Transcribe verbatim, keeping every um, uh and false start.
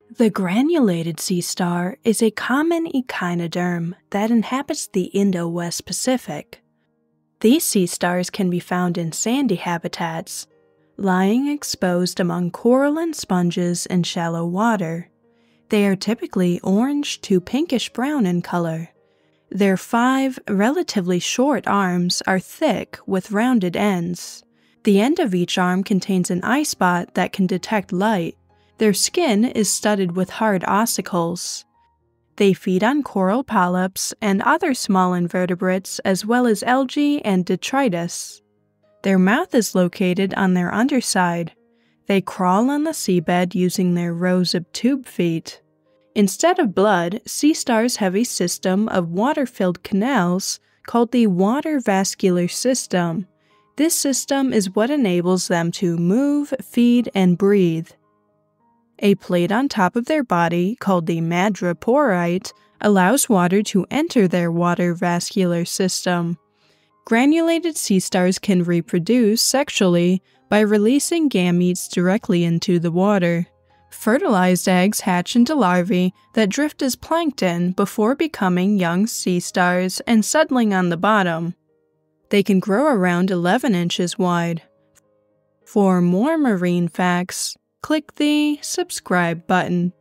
The granulated sea star is a common echinoderm that inhabits the Indo-West Pacific. These sea stars can be found in sandy habitats, lying exposed among coral and sponges in shallow water. They are typically orange to pinkish-brown in color. Their five relatively short arms are thick with rounded ends. The end of each arm contains an eye spot that can detect light. Their skin is studded with hard ossicles. They feed on coral polyps and other small invertebrates as well as algae and detritus. Their mouth is located on their underside. They crawl on the seabed using their rows of tube feet. Instead of blood, sea stars have a system of water-filled canals called the water vascular system. This system is what enables them to move, feed, and breathe. A plate on top of their body, called the madreporite, allows water to enter their water vascular system. Granulated sea stars can reproduce sexually by releasing gametes directly into the water. Fertilized eggs hatch into larvae that drift as plankton before becoming young sea stars and settling on the bottom. They can grow around eleven inches wide. For more marine facts, click the subscribe button.